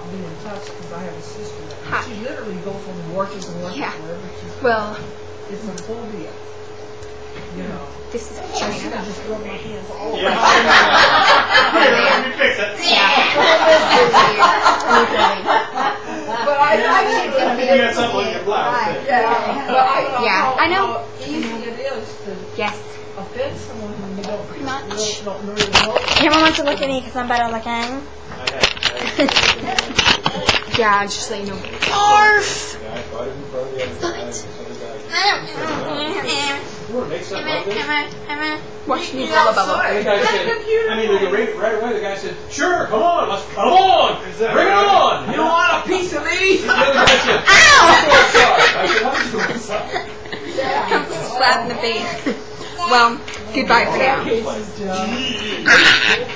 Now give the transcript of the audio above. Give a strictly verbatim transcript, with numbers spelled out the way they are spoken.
about being in touch because I have a sister that Hi. she literally goes on watches and watches Yeah. wherever she's Well, it's a phobia. You know. this is I should Katrina. have just rubbed my hands all over. Yeah. Let me fix it. But I, I should have You got something on your blouse. too. Yeah. But I, Yeah, I know. How easy it is to Yes. offend someone when you don't Pretty much. really don't really know. Everyone wants to look at me because I'm better looking. I have, I have. Yeah, just so you know. Arf! Yeah, I bought it in front of the other guy, and this other guy. You want to make something of this? Watch me blah blah blah. And the guy said, I mean, the, right, right away, the guy said, sure, come on, let's, come on, bring it on. You don't want a piece of me? The other guy said, Ow! I said, I'll just go inside. I'm slapped in the face. Well, goodbye for now. Case's job.